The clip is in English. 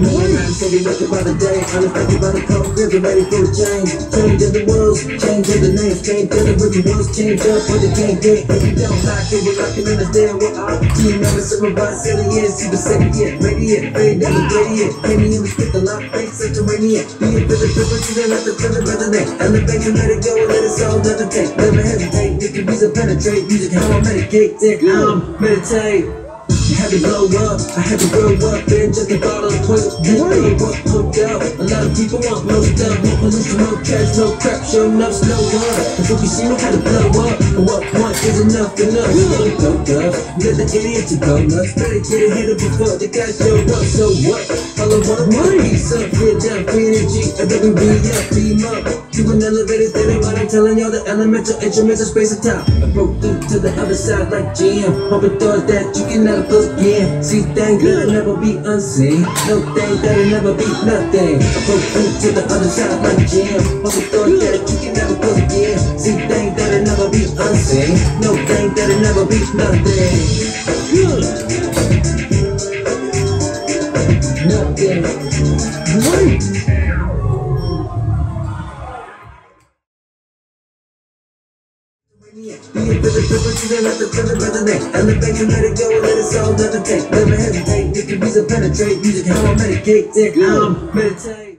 So we work by the day, unaffected by the cold, we're ready for a change. Change of the worlds, change of the names, change of the written words, change up what the game get. If you don't like it, we're rocking in the stand with our team members. Some of us silly is, see the second yet, radiant, fade down the gradient. Penny in the script, a lot of fake subterranean. Be it for the purpose, you don't have to feel it, rather than elevate and let it go and let it all never take. Never hesitate, if your reason penetrate, music how I medicate, then meditate. I had to blow up, I had to grow up, and just about on point, just blow up, hooked up. A lot of people want no stuff, no pollution, no cash, no crap, show enough, slow up. Cause what we see, no how to blow up, and what point is enough, enough. Don't go up, let the idiot to go nuts, better get ahead of before the guys show up, so what? All I wanna piece up, get down, free energy, and then we up, beam up. To an elevator, steady, but I'm telling y'all the elemental instruments of space and time. I broke through to the other side like Jim, hoping doors that you can never close again. See things that'll never be unseen, no thing that'll never be nothing. I broke through to the other side like Jim, hoping doors that you can never close again. See things that'll never be unseen, no thing that'll never be nothing. Nothing. Great. Be it for the purpose, you don't have to feel it, rather than elevate and let it go and let it all never take. Never hesitate, if your reason penetrate, music how I medicate, then meditate.